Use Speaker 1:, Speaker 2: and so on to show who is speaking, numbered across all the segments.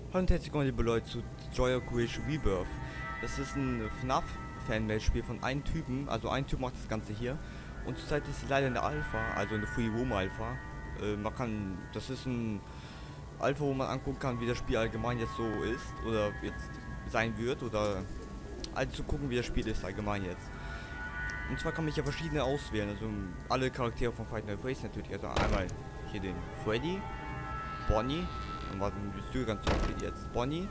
Speaker 1: Hallo und herzlich willkommen, liebe Leute, zu Joy of Creation Rebirth. Das ist ein FNAF-Fanmade-Spiel von einem Typen, also ein Typ macht das Ganze hier. Und zurzeit ist sie leider in der Alpha, also in der Free Roam Alpha. Das ist ein Alpha, wo man angucken kann, wie das Spiel allgemein jetzt so ist, oder jetzt sein wird, oder also zu gucken, wie das Spiel ist allgemein jetzt. Und zwar kann man hier verschiedene auswählen, also alle Charaktere von Five Nights at Freddy's natürlich, also einmal hier den Freddy, Bonnie, und warte, die Tür ganz aufgeht jetzt. Bonnie.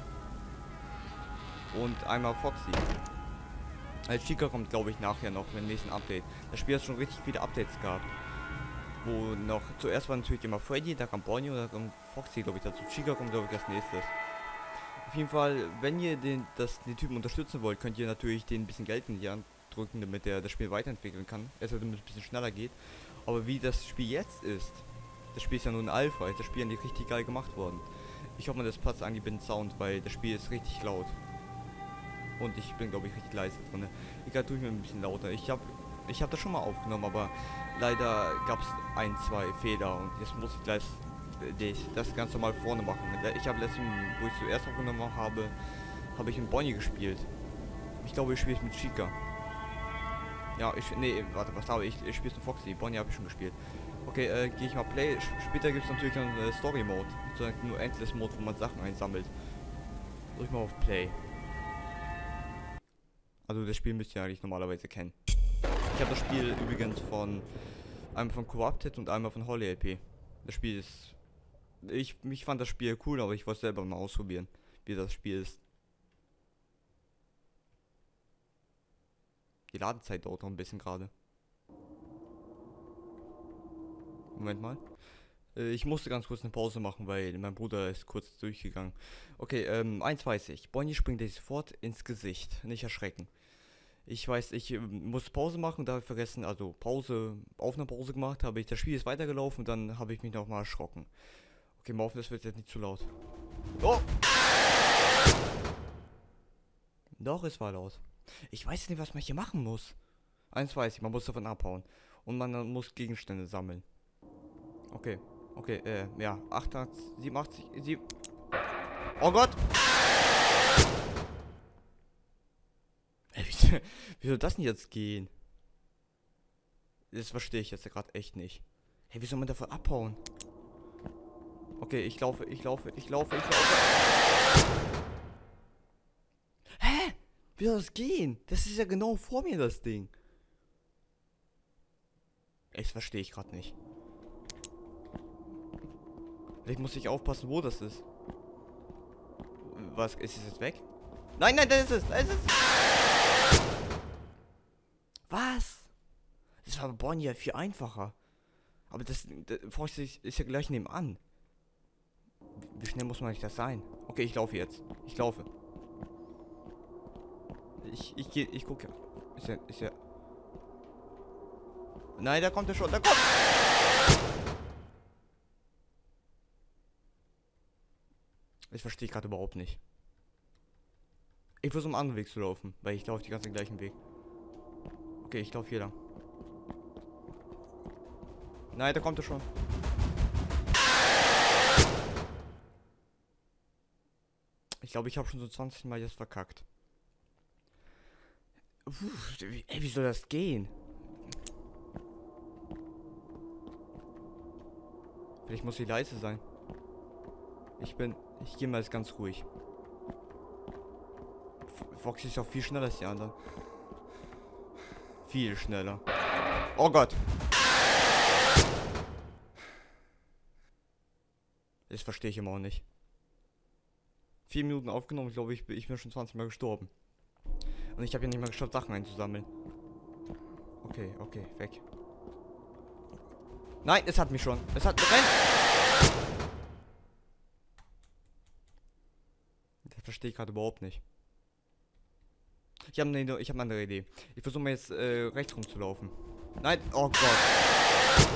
Speaker 1: Und einmal Foxy. Als Chica kommt, glaube ich, nachher noch im nächsten Update. Das Spiel hat schon richtig viele Updates gehabt. Wo noch, zuerst war natürlich immer Freddy, da kam Bonnie und dann kam Foxy, glaube ich, dazu. Chica kommt, glaube ich, als nächstes. Auf jeden Fall, wenn ihr den Typen unterstützen wollt, könnt ihr natürlich den ein bisschen Geld in die Hand drücken, damit er das Spiel weiterentwickeln kann. Damit es ein bisschen schneller geht. Aber wie das Spiel jetzt ist, das Spiel ist ja nur ein Alpha, ist das Spiel nicht richtig geil gemacht worden. Ich hoffe, das passt eigentlich mit dem Sound, weil das Spiel ist richtig laut. Und ich bin, glaube ich, richtig leise drin. Egal, tue ich mir ein bisschen lauter. Ich hab das schon mal aufgenommen, aber leider gab es ein, zwei Fehler und jetzt muss ich gleich das Ganze mal vorne machen. Ich habe letztens, wo ich zuerst aufgenommen habe, habe ich mit Bonnie gespielt. Ich glaube, ich spiele mit Chica. Ja, warte, was habe ich? Ich spiele mit Foxy. Bonnie habe ich schon gespielt. Okay, gehe ich mal Play. Später gibt es natürlich noch einen Story Mode. Sozusagen nur Endless Mode, wo man Sachen einsammelt. Drück mal auf Play. Also das Spiel müsst ihr eigentlich normalerweise kennen. Ich habe das Spiel übrigens einmal von Corrupted und einmal von Holly LP. Das Spiel ist... Ich fand das Spiel cool, aber ich wollte selber mal ausprobieren, wie das Spiel ist. Die Ladezeit dauert noch ein bisschen gerade. Moment mal. Ich musste ganz kurz eine Pause machen, weil mein Bruder ist kurz durchgegangen. Okay, eins weiß ich. Bonnie springt dir sofort ins Gesicht. Nicht erschrecken. Ich weiß, ich muss Pause machen, da habe ich vergessen, also Aufnahmepause gemacht, habe ich, das Spiel ist weitergelaufen und dann habe ich mich nochmal erschrocken. Okay, mal hoffen, das wird jetzt nicht zu laut. Oh! Doch, es war laut. Ich weiß nicht, was man hier machen muss. Eins weiß ich, man muss davon abhauen. Und man muss Gegenstände sammeln. Okay, ja, 88, 87, 7. Oh Gott! Wie soll das denn jetzt gehen? Das verstehe ich jetzt gerade echt nicht. Hey, wie soll man davon abhauen? Okay, ich laufe. Hä? Wie soll das gehen? Das ist ja genau vor mir, das Ding. Das verstehe ich gerade nicht. Vielleicht muss ich aufpassen, wo das ist. Was? Ist es jetzt weg? Nein, da ist es! Was? Das war bei Bonnie ja viel einfacher. Aber das Foxy ist ja gleich nebenan. Wie schnell muss man nicht das sein? Okay, ich laufe jetzt. Ich laufe. Ich gucke. Ist ja. Nein, da kommt er schon. Da kommt. Ich verstehe gerade überhaupt nicht. Ich versuche einen anderen Weg zu laufen, weil ich laufe die ganze gleichen Weg. Okay, ich laufe hier lang. Nein, da kommt er schon. Ich glaube, ich habe schon so 20 Mal jetzt verkackt. Ey, wie soll das gehen? Vielleicht muss ich leise sein. Ich gehe mal jetzt ganz ruhig. Foxy ist auch viel schneller als die anderen. Viel schneller. Oh Gott. Das verstehe ich immer auch nicht. 4 Minuten aufgenommen, glaube ich, ich bin schon 20 Mal gestorben. Und ich habe ja nicht mal geschafft, Sachen einzusammeln. Okay, weg. Nein, es hat mich schon. Es hat mich. Das verstehe ich gerade überhaupt nicht. Ich habe eine andere Idee. Ich versuche mal jetzt rechts rumzulaufen. Nein, oh Gott.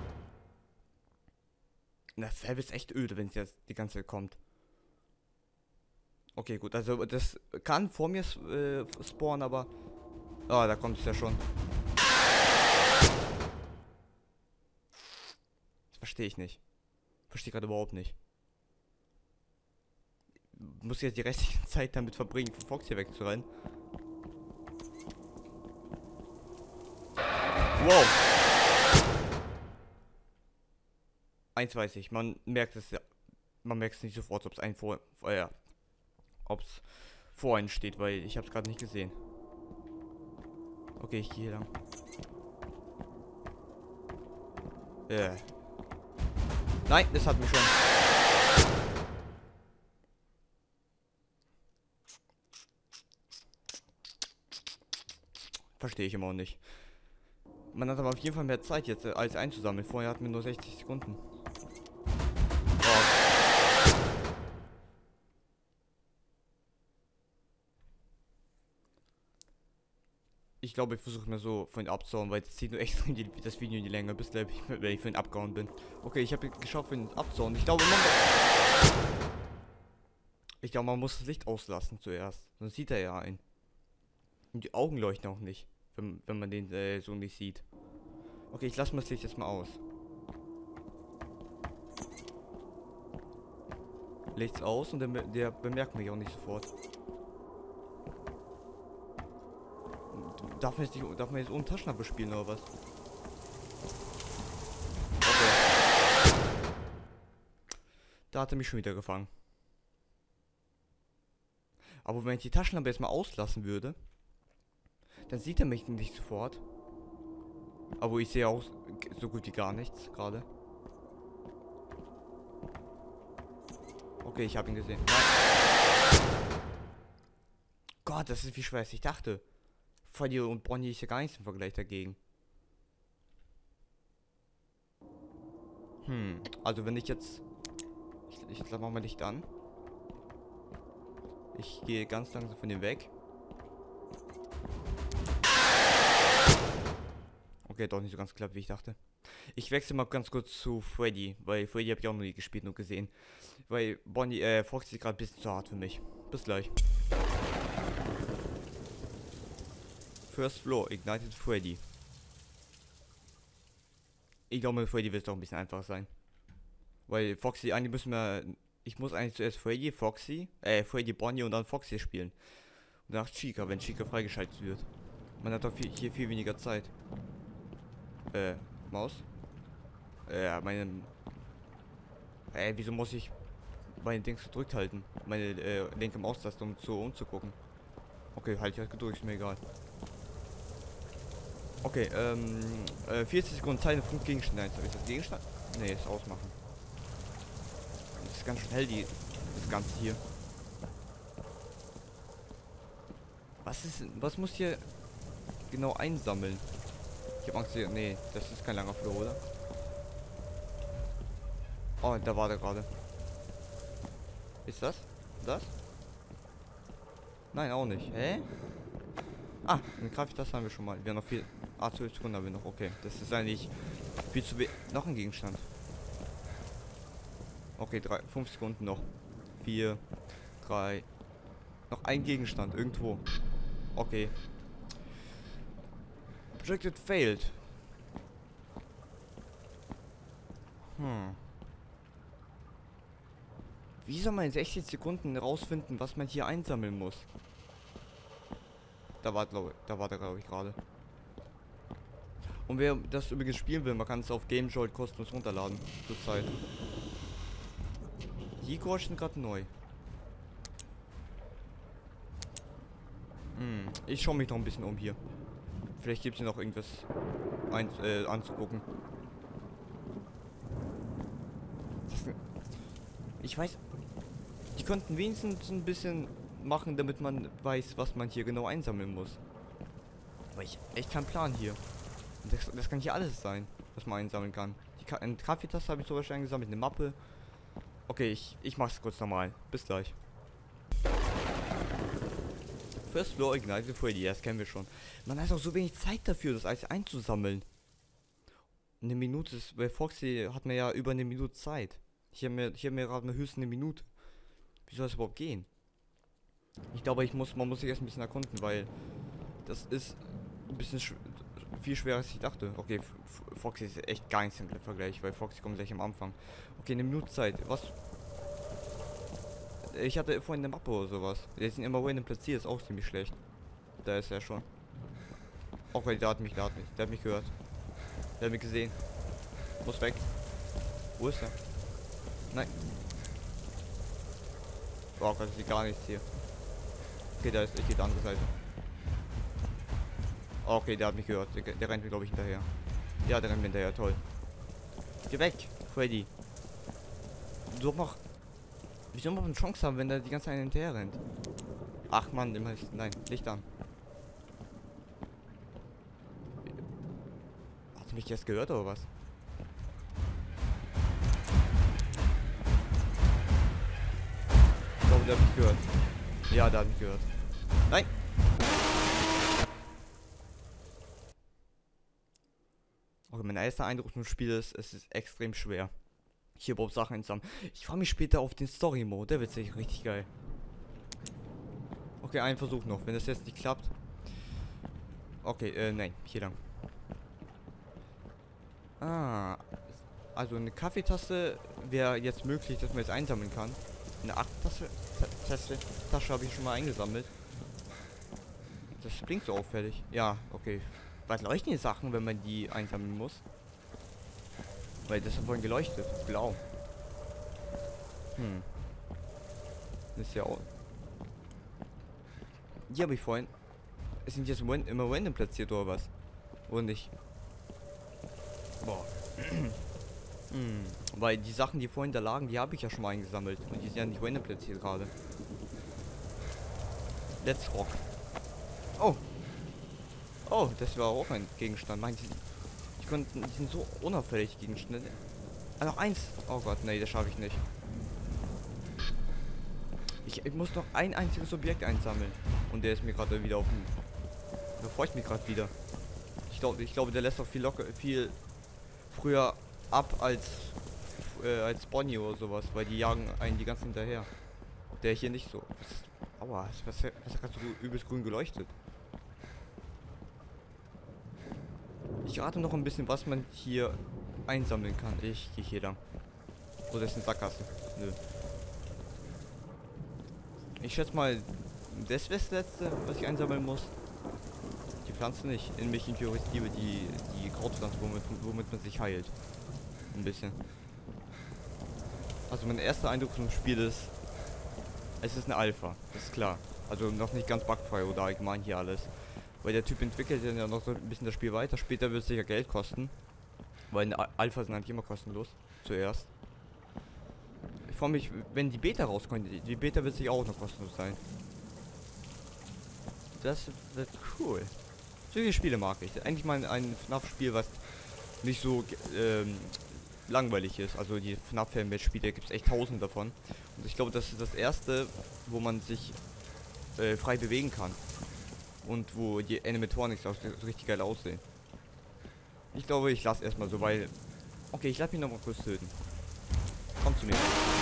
Speaker 1: Das Feld ist echt öde, wenn es jetzt die ganze Zeit kommt. Okay, gut, also das kann vor mir spawnen, aber... Ah, da kommt es ja schon. Das verstehe ich nicht. Verstehe gerade überhaupt nicht. muss jetzt die restliche Zeit damit verbringen, von Fox hier wegzurennen. Wow. Eins weiß ich, man merkt es ja. Man merkt es nicht sofort, ob es vor einen steht, weil ich habe es gerade nicht gesehen. Okay, ich gehe hier lang. Nein, das hat mich schon. Verstehe ich immer noch nicht. Man hat aber auf jeden Fall mehr Zeit jetzt als einzusammeln. Vorher hatten wir nur 60 Sekunden. Ich glaube, ich versuche mir so von abzuhauen, weil das zieht nur extrem das Video in die Länge, bis gleich, wenn ich von abgehauen bin. Okay, ich habe geschafft, von abzuhauen. Ich glaube, man muss das Licht auslassen zuerst. Sonst sieht er ja ein. Und die Augen leuchten auch nicht, wenn man den so nicht sieht. Okay, ich lasse mal das Licht jetzt mal aus. Licht's aus und der bemerkt mich auch nicht sofort. Darf man jetzt ohne Taschenlampe spielen oder was? Okay. Da hat er mich schon wieder gefangen. Aber wenn ich die Taschenlampe jetzt mal auslassen würde, dann sieht er mich nicht sofort. Aber ich sehe auch so gut wie gar nichts gerade. Okay, ich habe ihn gesehen. Nein. Gott, das ist viel schwerer als ich dachte. Freddy und Bonnie ist ja gar nichts im Vergleich dagegen. Also wenn ich jetzt... Ich mach mal Licht an. Ich gehe ganz langsam von dem weg. Okay, doch nicht so ganz klar, wie ich dachte. Ich wechsle mal ganz kurz zu Freddy, weil Freddy habe ich auch noch nie gespielt und gesehen. Weil Bonnie, Foxy ist gerade ein bisschen zu hart für mich. Bis gleich. First Floor, Ignited Freddy. Ich glaube, mit Freddy wird es doch ein bisschen einfacher sein. Weil Foxy, eigentlich müssen wir... Ich muss eigentlich zuerst Freddy, Freddy, Bonnie und dann Foxy spielen. Und danach Chica, wenn Chica freigeschaltet wird. Man hat doch hier viel weniger Zeit. Maus? Wieso muss ich meine Dings gedrückt halten? Meine linke Maustaste, um umzugucken. Okay, halt, ich halt gedrückt, ist mir egal. Okay, 40 Sekunden Zeit und 5 Gegenstände. Ist das Gegenstand? Ne, ist ausmachen. Das ist ganz schön hell, das Ganze hier. Was muss hier genau einsammeln? Ich hab Angst hier. Nee, das ist kein langer Flur, oder? Oh, da war der gerade. Ist das? Das? Nein, auch nicht. Hä? Ah, eine Krafttaste haben wir schon mal. Wir haben noch viel. 12 Sekunden haben wir noch. Okay, das ist eigentlich viel zu wenig. Noch ein Gegenstand. Okay, 5 Sekunden noch. 4, 3. Noch ein Gegenstand irgendwo. Okay. Projected failed. Wie soll man in 16 Sekunden rausfinden, was man hier einsammeln muss? Da war der, glaube ich, gerade. Und wer das übrigens spielen will, man kann es auf GameJolt kostenlos runterladen. Zurzeit. Die Geräusche gerade neu. Ich schaue mich noch ein bisschen um hier. Vielleicht gibt es hier noch irgendwas anzugucken. Ich weiß, die könnten wenigstens ein bisschen machen, damit man weiß, was man hier genau einsammeln muss. Aber ich echt keinen Plan hier. Das kann hier alles sein, was man einsammeln kann. Eine Kaffeetasse habe ich zum Beispiel eingesammelt, eine Mappe. Okay, ich mach's kurz nochmal. Bis gleich. First Floor Ignited Freddy, das kennen wir schon. Man hat auch so wenig Zeit dafür, das alles einzusammeln. Eine Minute ist, bei Foxy hat man ja über eine Minute Zeit. Hier haben wir gerade höchstens eine Minute. Wie soll das überhaupt gehen? Ich glaube, man muss sich erst ein bisschen erkunden, weil das ist ein bisschen viel schwerer als ich dachte. Okay, Foxy ist echt gar nichts im Vergleich, weil Foxy kommt gleich am Anfang. Okay, eine Minute Zeit. Was? Ich hatte vorhin eine Mappe oder sowas. Die sind immer random platziert, ist auch ziemlich schlecht. Da ist er schon. Okay, der hat mich gehört. Der hat mich gesehen. Muss weg. Wo ist er? Nein. Oh Gott, ich sehe gar nichts hier. Okay, da ist, ich gehe die andere Seite. Okay, der hat mich gehört. Der rennt mir, glaube ich, hinterher. Ja, der rennt mir hinterher, toll. Geh weg, Freddy. Du mach. Wie soll man eine Chance haben, wenn der die ganze Zeit hinterher rennt? Ach man, immer. Nein, Licht an. Hat mich jetzt gehört oder was? Ich glaube, der hat mich gehört. Ja, der hat mich gehört. Nein! Okay, mein erster Eindruck zum Spiel ist, es ist extrem schwer. Hier überhaupt Sachen einzusammeln. Ich freue mich später auf den Story-Mode, der wird sicher richtig geil. Okay, einen Versuch noch. Wenn das jetzt nicht klappt. Okay, nein, hier lang. Ah, also eine Kaffeetasse wäre jetzt möglich, dass man jetzt einsammeln kann. Eine Tasche habe ich schon mal eingesammelt. Das klingt so auffällig. Ja, okay. Was leuchten die Sachen, wenn man die einsammeln muss? Weil das hat vorhin geleuchtet. Blau. Das ist ja auch. Die habe ich vorhin. Es sind jetzt immer random platziert oder was? Oder nicht? Boah. Weil die Sachen, die vorhin da lagen, die habe ich ja schon mal eingesammelt. Und die sind ja nicht random platziert gerade. Let's rock. Oh. Oh, das war auch ein Gegenstand. Mein, die sind so unauffällig, Gegenstände. Ah, noch eins. Oh Gott, nee, das schaffe ich nicht. Ich muss noch ein einziges Objekt einsammeln. Und der ist mir gerade wieder auf dem... Der feucht mich gerade wieder. Ich glaube, der lässt auch viel früher ab als Bonnie oder sowas, weil die jagen einen die ganze hinterher. Der hier nicht so. Aua, was hat gerade so übelst grün geleuchtet? Ich rate noch ein bisschen, was man hier einsammeln kann. Ich gehe hier lang. Oder ist eine Sackgasse? Nö. Ich schätze mal, das wäre das letzte, was ich einsammeln muss. Die Pflanze nicht. In mich liebe die Krautpflanze, womit man sich heilt. Ein bisschen. Also mein erster Eindruck zum Spiel ist, es ist eine Alpha, das ist klar. Also noch nicht ganz bugfrei oder allgemein hier alles. Weil der Typ entwickelt ja noch so ein bisschen das Spiel weiter. Später wird es sicher Geld kosten. Weil eine Alpha sind eigentlich immer kostenlos. Zuerst. Ich freue mich, wenn die Beta rauskommt. Die Beta wird sicher auch noch kostenlos sein. Das wird cool. Solche Spiele mag ich. Eigentlich mal ein FNAF-Spiel, was nicht so langweilig ist. Also die FNAF-Fanbase-Spiele gibt es echt 1000 davon. Und ich glaube, das ist das erste, wo man sich frei bewegen kann. Und wo die Animatronics auch so richtig geil aussehen. Ich glaube, ich lasse erstmal so, weil... Okay, ich lasse mich nochmal kurz töten. Komm zu mir.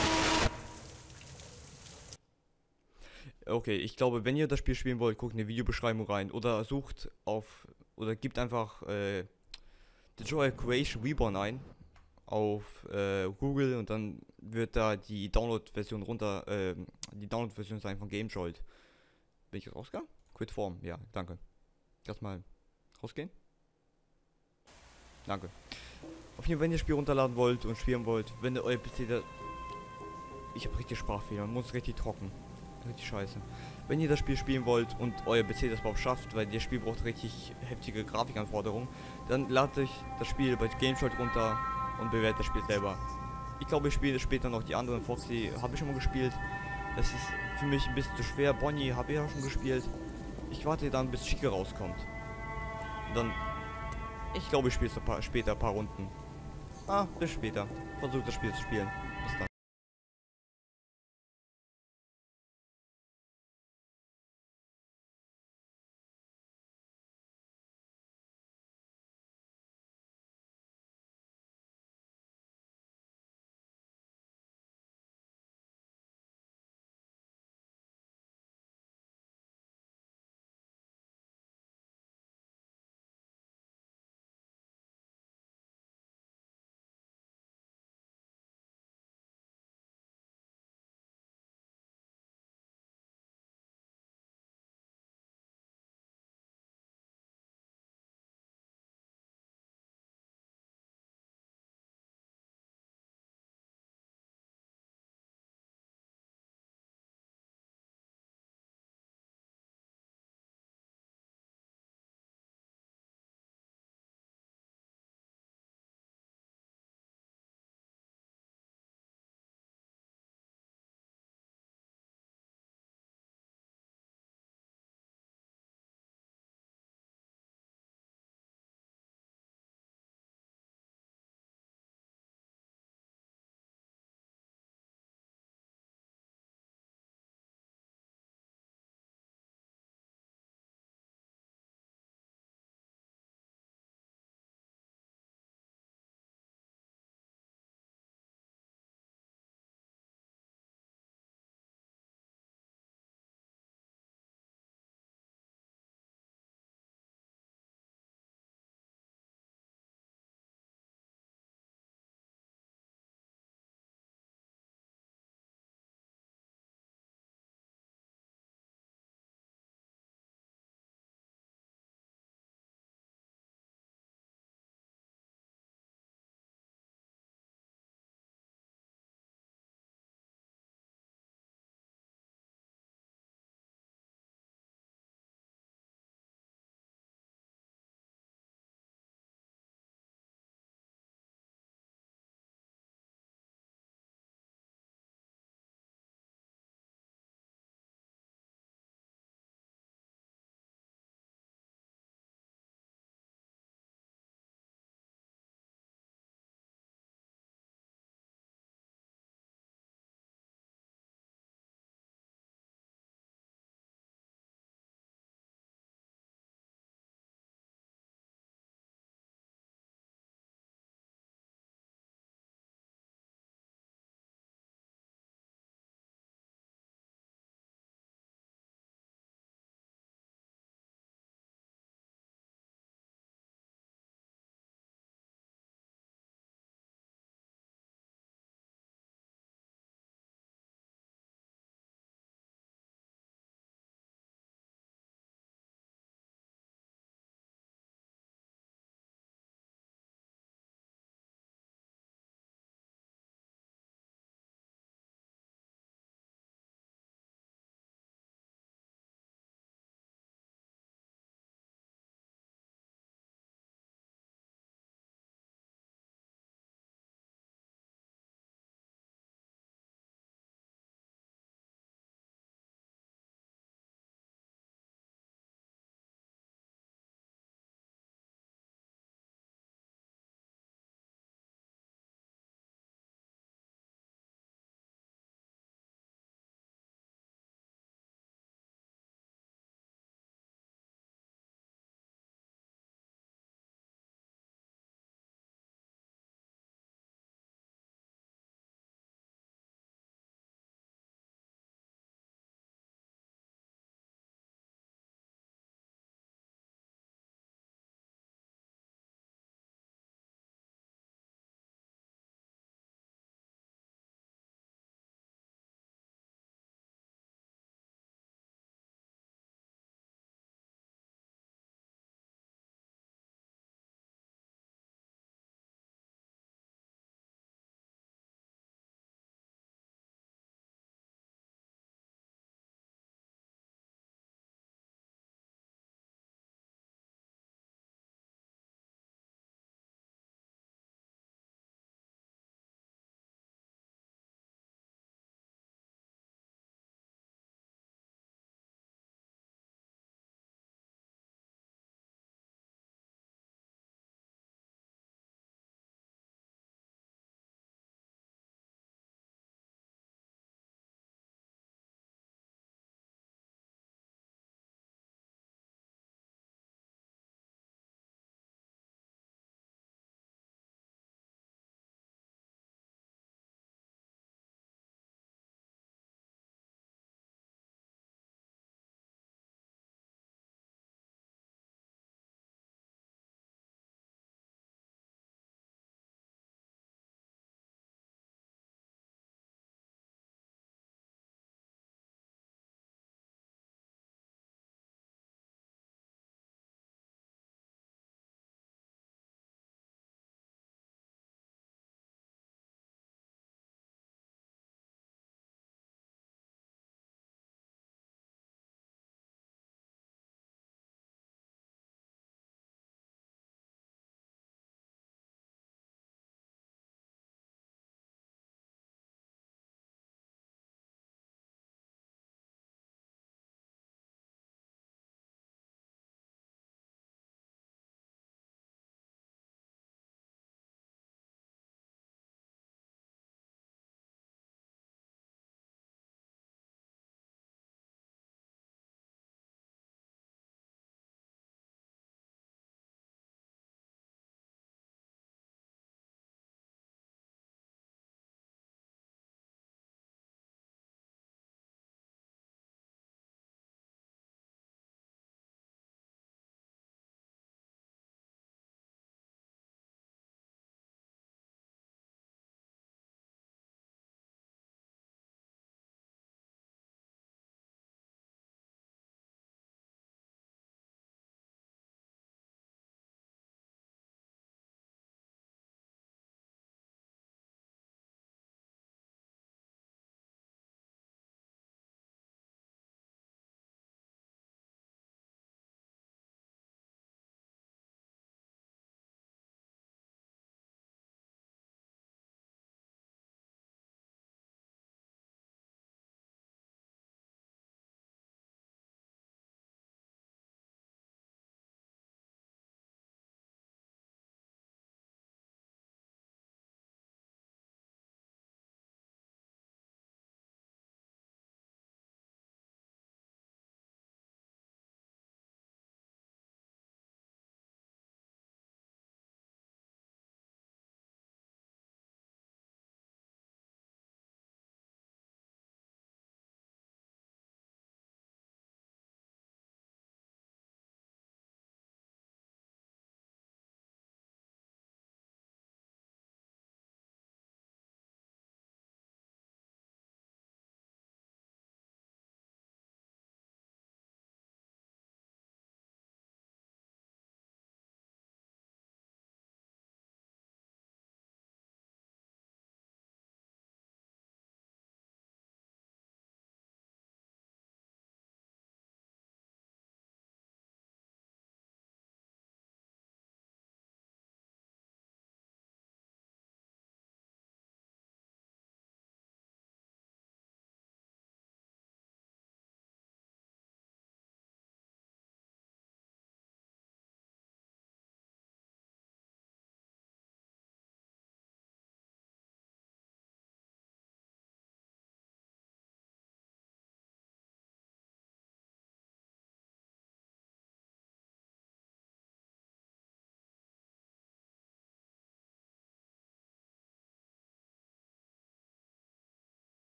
Speaker 1: Okay, ich glaube, wenn ihr das Spiel spielen wollt, guckt in die Videobeschreibung rein. Oder sucht auf... Oder gebt einfach The Joy Creation Reborn ein. Auf Google und dann wird da die Download-Version die Download-Version sein von GameJolt. Bin ich jetzt rausgegangen? Quit Form, ja, danke. Lass mal rausgehen. Danke. Auf jeden Fall, wenn ihr das Spiel runterladen wollt und spielen wollt, wenn ihr euer PC da... Ich habe richtig Sprachfehler, man muss richtig trocken. Richtig scheiße. Wenn ihr das Spiel spielen wollt und euer PC das überhaupt schafft, weil das Spiel braucht richtig heftige Grafikanforderungen, dann ladet euch das Spiel bei GameJolt runter und bewertet das Spiel selber. Ich glaube, ich spiele später noch die anderen. Foxy habe ich schon mal gespielt. Das ist für mich ein bisschen zu schwer. Bonnie habe ich auch schon gespielt. Ich warte dann, bis Chica rauskommt. Und dann... Ich glaube, ich spiele später ein paar Runden. Bis später. Versucht das Spiel zu spielen.